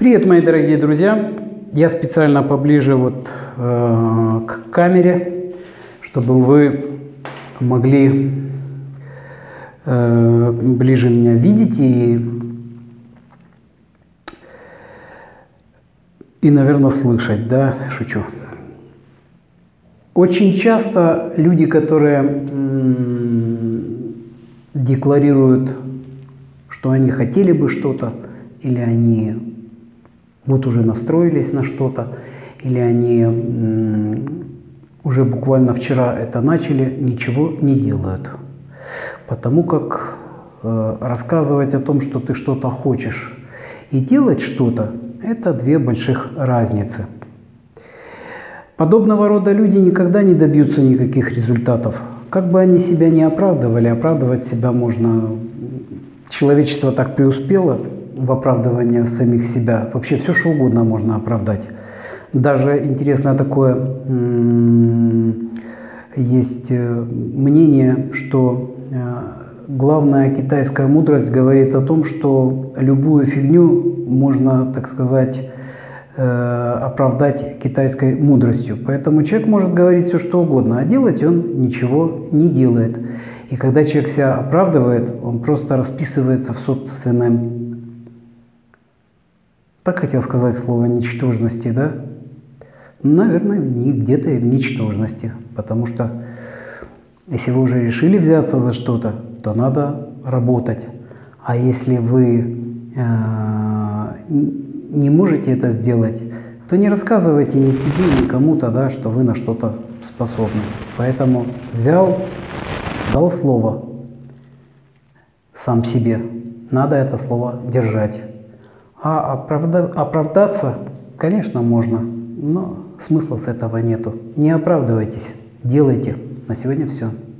Привет, мои дорогие друзья! Я специально поближе к камере, чтобы вы могли ближе меня видеть и, наверное, слышать, да, шучу. Очень часто люди, которые декларируют, что они хотели бы что-то, или они вот уже настроились на что-то, или они уже буквально вчера это начали, ничего не делают. Потому как рассказывать о том, что ты что-то хочешь, и делать что-то, это две больших разницы. Подобного рода люди никогда не добьются никаких результатов. Как бы они себя не оправдывали, оправдывать себя можно. Человечество так преуспело в оправдывании самих себя. Вообще все, что угодно можно оправдать. Даже интересно такое есть мнение, что главная китайская мудрость говорит о том, что любую фигню можно, так сказать, оправдать китайской мудростью. Поэтому человек может говорить все, что угодно, а делать он ничего не делает. И когда человек себя оправдывает, он просто расписывается в собственном, так хотел сказать слово, ничтожности, да? Наверное, где-то и в ничтожности. Потому что если вы уже решили взяться за что-то, то надо работать. А если вы не можете это сделать, то не рассказывайте ни себе, ни кому-то, да, что вы на что-то способны. Поэтому взял, дал слово сам себе. Надо это слово держать. А оправдаться, конечно, можно, но смысла с этого нету. Не оправдывайтесь, делайте. На сегодня все.